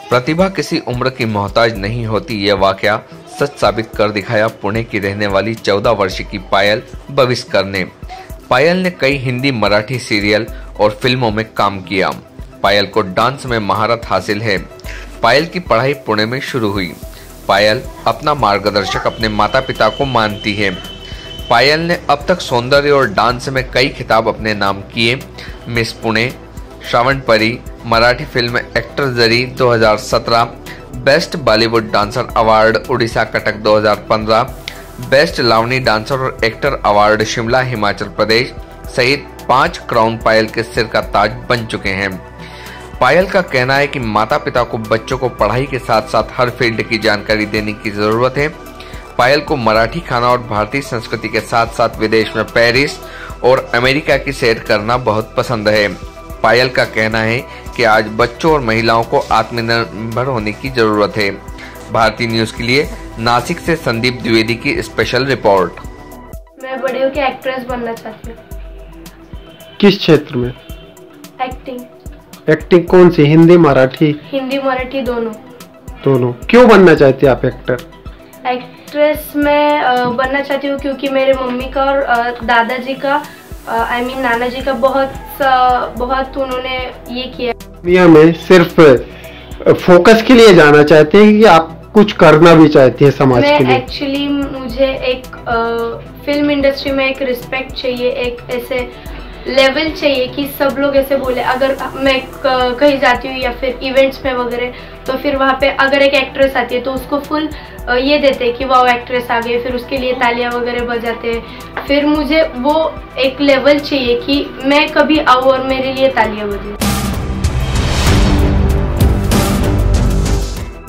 प्रतिभा किसी उम्र की मोहताज नहीं होती, यह वाकया सच साबित कर दिखाया पुणे की रहने वाली 14 वर्ष की पायल बविस्कर ने। पायल ने कई हिंदी, मराठी सीरियल और फिल्मों में काम किया। पायल को डांस में महारत हासिल है। पायल की पढ़ाई पुणे में शुरू हुई। पायल अपना मार्गदर्शक अपने माता पिता को मानती है। पायल ने अब तक सौंदर्य और डांस में कई खिताब अपने नाम किए। Miss Pune, Shravan Pari, Marathi film actor जरी 2017, best Bollywood dancer award Orissa Cuttack 2015, best Lavani dancer और एक्टर अवार्ड शिमला हिमाचल प्रदेश सहित 5 क्राउन पायल के सिर का ताज बन चुके हैं। पायल का कहना है कि माता पिता को बच्चों को पढ़ाई के साथ साथ हर फील्ड की जानकारी देने की जरूरत है। पायल को मराठी खाना और भारतीय संस्कृति के साथ साथ विदेश में पेरिस और अमेरिका की सैर करना बहुत पसंद है। पायल का कहना है कि आज बच्चों और महिलाओं को आत्मनिर्भर होने की जरूरत है। भारतीय न्यूज के लिए नासिक से संदीप द्विवेदी की स्पेशल रिपोर्ट। मैं बड़े होकर एक्ट्रेस बनना चाहती हूँ। किस क्षेत्र में? एक्टिंग। एक्टिंग कौन सी? हिंदी मराठी? हिंदी मराठी दोनों। दोनों। क्यों बनना चाहती है आप एक्टर? एक्ट्रेस मैं बनना चाहती हूँ क्योंकि मेरे मम्मी का और दादाजी का नाना जी का बहुत उन्होंने ये किया। दुनिया में सिर्फ फोकस के लिए जाना चाहते हैं कि आप कुछ करना भी चाहती है समाज के लिए? एक्चुअली मुझे एक फिल्म इंडस्ट्री में एक रिस्पेक्ट चाहिए, एक ऐसे लेवल चाहिए कि सब लोग ऐसे बोले। अगर मैं कहीं जाती हूँ या फिर इवेंट्स में वगैरह, तो फिर वहाँ पे अगर एक एक्ट्रेस आती है तो उसको फुल ये देते हैं कि वाह एक्ट्रेस आ गई, फिर उसके लिए तालियां वगैरह बजाते हैं। फिर मुझे वो एक लेवल चाहिए कि मैं कभी आऊँ और मेरे लिए तालियां बजे।